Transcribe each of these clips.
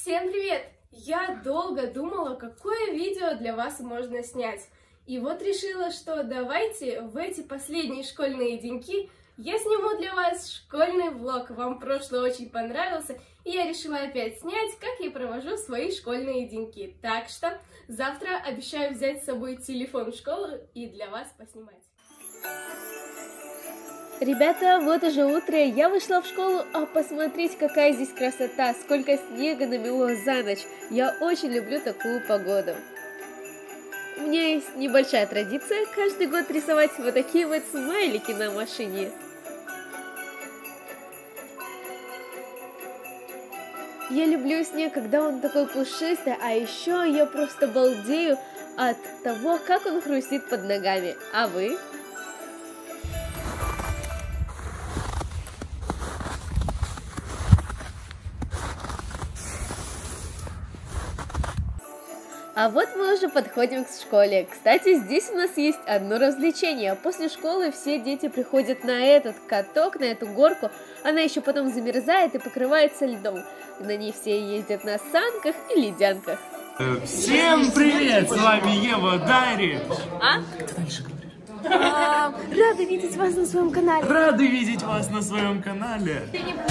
Всем привет! Я долго думала, какое видео для вас можно снять. И вот решила, что давайте в эти последние школьные деньки я сниму для вас школьный влог. Вам прошлый очень понравился, и я решила опять снять, как я провожу свои школьные деньки. Так что завтра обещаю взять с собой телефон в школу и для вас поснимать. Ребята, вот уже утро, я вышла в школу, а посмотрите, какая здесь красота, сколько снега намело за ночь. Я очень люблю такую погоду. У меня есть небольшая традиция каждый год рисовать вот такие вот смайлики на машине. Я люблю снег, когда он такой пушистый, а еще я просто балдею от того, как он хрустит под ногами. А вы? А вот мы уже подходим к школе. Кстати, здесь у нас есть одно развлечение. После школы все дети приходят на этот каток, на эту горку. Она еще потом замерзает и покрывается льдом. На ней все ездят на санках и ледянках. Всем привет! С вами Ева Дарья. Рада видеть вас на своем канале. Рады видеть вас на своем канале.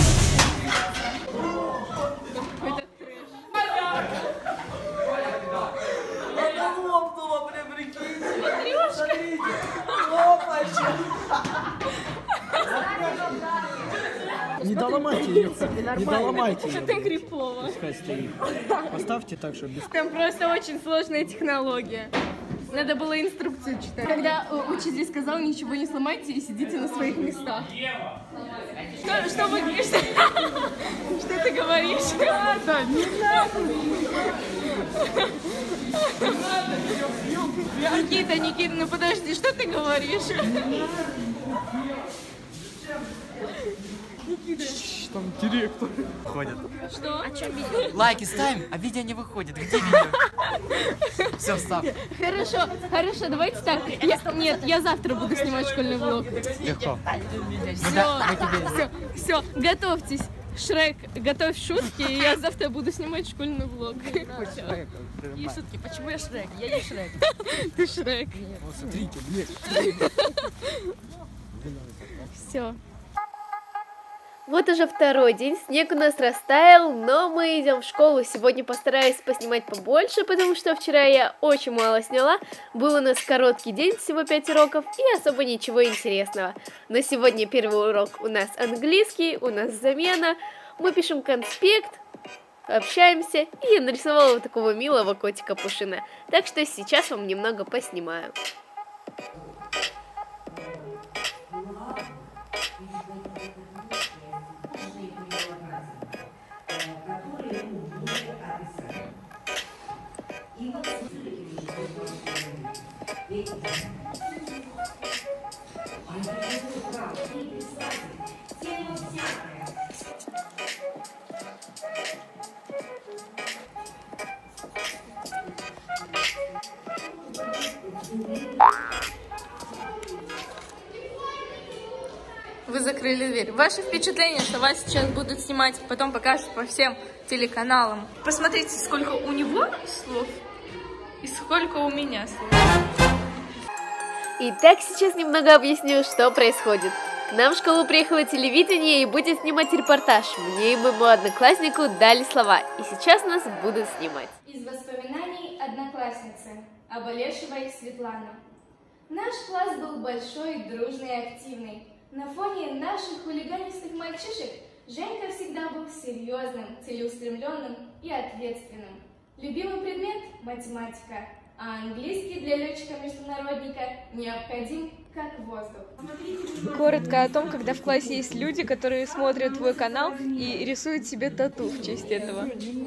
Не доломайте ее, не доломайте ее. Это крипово. Пускай стоит. Поставьте так, чтобы без... Там просто очень сложная технология. Надо было инструкцию читать. Когда учитель сказал, ничего не сломайте и сидите на своих местах. Что вы говоришь? Что ты говоришь? Да, не надо. Никита, ну подожди, что ты говоришь? Там директор ходит. Что? А что видео? Лайки ставим, а видео не выходит. Где видео? Все, встав. Хорошо, давайте так. Нет, я завтра буду снимать школьный влог. Легко. Все, готовьтесь. Шрек, готовь шутки, и я завтра буду снимать школьный влог. И шутки, почему я Шрек? Я не Шрек. Ты Шрек. Вот смотрите, блядь. Все. Вот уже второй день, снег у нас растаял, но мы идем в школу. Сегодня постараюсь поснимать побольше, потому что вчера я очень мало сняла. Был у нас короткий день, всего 5 уроков, и особо ничего интересного. Но сегодня первый урок у нас английский, у нас замена. Мы пишем конспект, общаемся, и я нарисовала вот такого милого котика Пушина. Так что сейчас вам немного поснимаю. Вы закрыли дверь. Ваше впечатление, что вас сейчас будут снимать, потом покажут по всем телеканалам. Посмотрите, сколько у него слов и сколько у меня слов. Итак, сейчас немного объясню, что происходит. К нам в школу приехало телевидение и будет снимать репортаж. Мне и моему однокласснику дали слова, и сейчас нас будут снимать. Из воспоминаний одноклассницы Абалешевой Светланы. Наш класс был большой, дружный и активный. На фоне наших хулиганистых мальчишек Женька всегда был серьезным, целеустремленным и ответственным. Любимый предмет – математика, а английский для летчика-международника необходим как воздух. Коротко о том, когда в классе есть люди, которые смотрят твой канал и рисуют себе тату в честь этого.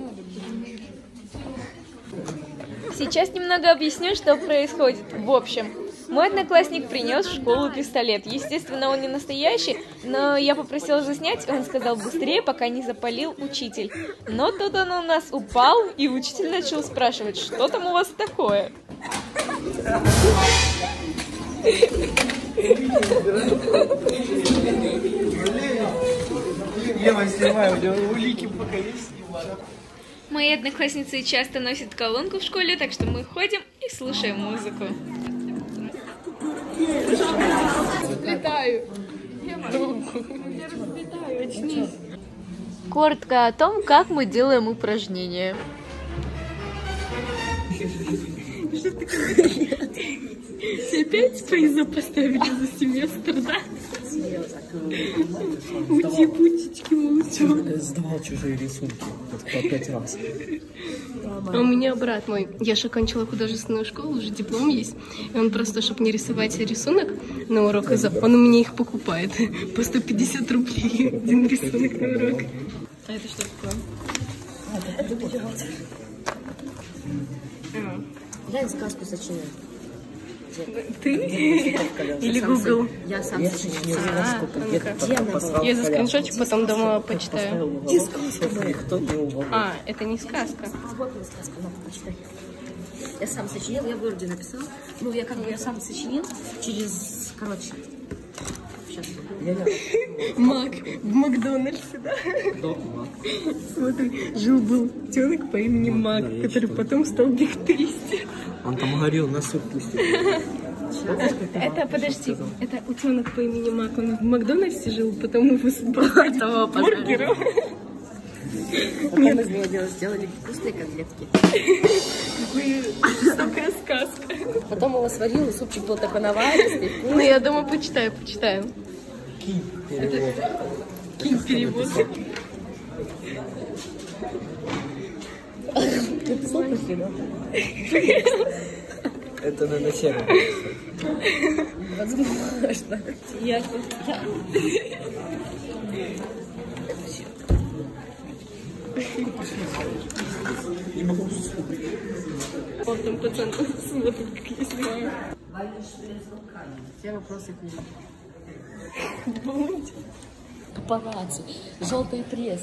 Сейчас немного объясню, что происходит. В общем, мой одноклассник принес в школу пистолет. Естественно, он не настоящий, но я попросила заснять, и он сказал быстрее, пока не запалил учитель. Но тут он у нас упал, и учитель начал спрашивать, что там у вас такое? Ева, снимаю, у него улики пока есть. Мои одноклассницы часто носят колонку в школе, так что мы ходим и слушаем музыку. Летаю. Очнись. Коротко о том, как мы делаем упражнения. Опять пейзу поставили за семестр, да? Ути-путечки молчу. Сдавал чужие рисунки по 5 раз. А у меня брат мой, я же окончила художественную школу, уже диплом есть. И он просто, чтобы не рисовать рисунок на урок, он у меня их покупает. По 150 рублей один рисунок на урок. А это что такое? Глянь, сказку сочиняю. Ты? Или Google? Я сам сочинил сказку. Я заскриншочу, потом дома почитаю. Где сказка? А, это не сказка. Вот мне сказку, на, почитай. Я сам сочинил, я в Word написал. Ну, я сам сочинил через, короче. Сейчас. Мак в Макдональдсе, да? Смотри, жил-был тёнок по имени Мак, который потом стал бифтристер. Он там горел, на суп пустил. Это, подожди, это утенок по имени Мак, он в Макдональдсе жил, потом его судьбой бургером. Потом из него сделали вкусные котлетки. Такая сказка. Потом его сварил, и супчик был такой наваристый. Ну, я думаю, почитаю. Кинь перевод. Это на начале. Возможно. Вот там пацан смотрит, как я снимаю. Все вопросы к ним. Папарацци, желтый пресс.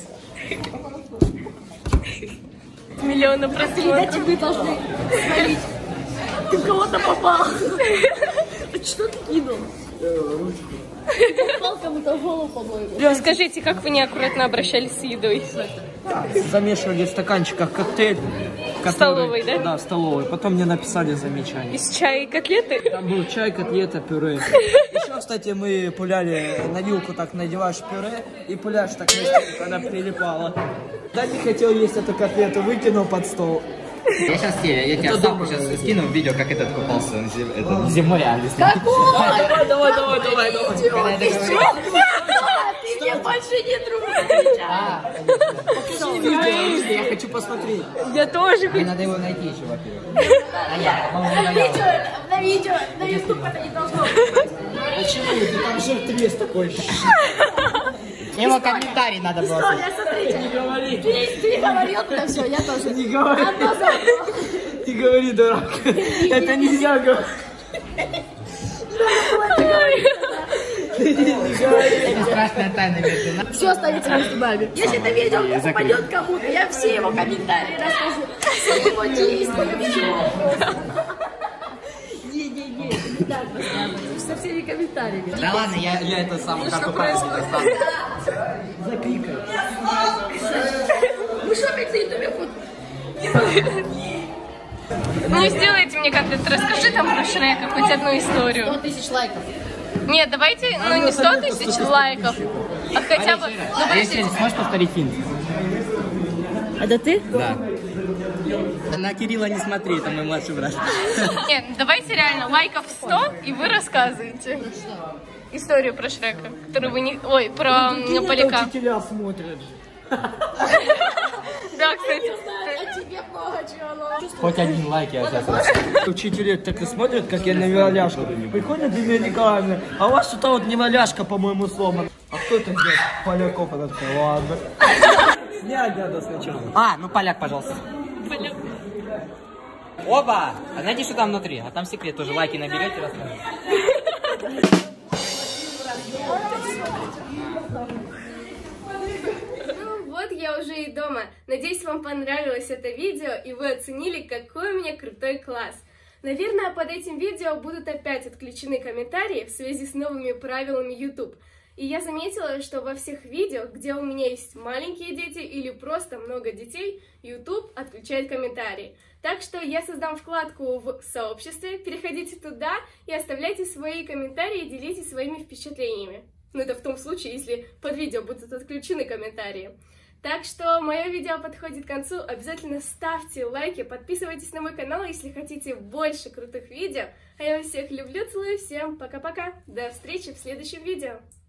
Миллионы просмотров. Тебе должны смотреть. Ты в кого-то попал. Что ты кинул? Ручку. Попал кому-то в голову, по-моему. Расскажите, как вы неаккуратно обращались с едой? Замешивали в стаканчиках коктейль. В столовой, да? Да, в столовой. Потом мне написали замечание. Из чая и котлеты? Там был чай, котлета, пюре. Еще, кстати, мы пуляли на вилку, так надеваешь пюре и пуляешь так вместе, она прилипала. Да, не хотел есть эту котлету, выкинул под стол. Я сейчас тебе ставку сейчас скину в видео, как этот купался зимой, а весной. Давай. Ты мне больше не друг. Покажи видео, я хочу посмотреть. Я тоже хочу. Надо его найти еще, во-первых. На видео, на YouTube это не должно быть. Почему? Там же трес такой. Его комментарий надо было. История, смотрите. Не говори. Ты говорил, тогда все, я тоже. Не говори. Одно за одно. Не говори, дурак. Это нельзя говорить. Это страшная тайна между нами. Все останется между нами. Если это видео не попадет кому-то, я все его комментарии расскажу. Все его действия, все. Не, это не так рассказываю. Со всеми комментариями. Да ладно, я это сам карту памяти достану. Запикай. Вы что опять на ютубе Ну, сделайте мне как-то, расскажи там про Шрека хоть одну историю. 100 тысяч лайков. Нет, давайте, ну не 100 тысяч лайков, а хотя бы... Ну, подождите. Сможешь повторить фильм? Это ты? Да. На Кирилла не смотри, это мой младший брат. Нет, давайте реально лайков 100, и вы рассказываете историю про Шрека, которую вы не... Ой, про Поляка. Учителя смотрят. Да, кстати. А тебе много чего. Хоть один лайк я сейчас. Учителя так и смотрят, как я на неваляшку. Приходит Дмитрия Николаевна, а у вас что-то вот неваляшка, по-моему, сломана. А кто это здесь? Поляков. Она такая, ладно. Снять надо сначала. А, ну поляк, пожалуйста. Поляк. Опа! А знаете, что там внутри? А там секрет тоже. Лайки наберете, расскажете. Вот я уже и дома. Надеюсь, вам понравилось это видео и вы оценили, какой у меня крутой класс. Наверное, под этим видео будут опять отключены комментарии в связи с новыми правилами YouTube. И я заметила, что во всех видео, где у меня есть маленькие дети или просто много детей, YouTube отключает комментарии. Так что я создам вкладку в сообществе, переходите туда и оставляйте свои комментарии, делитесь своими впечатлениями. Но это в том случае, если под видео будут отключены комментарии. Так что мое видео подходит к концу, обязательно ставьте лайки, подписывайтесь на мой канал, если хотите больше крутых видео. А я вас всех люблю, целую, всем пока-пока, до встречи в следующем видео.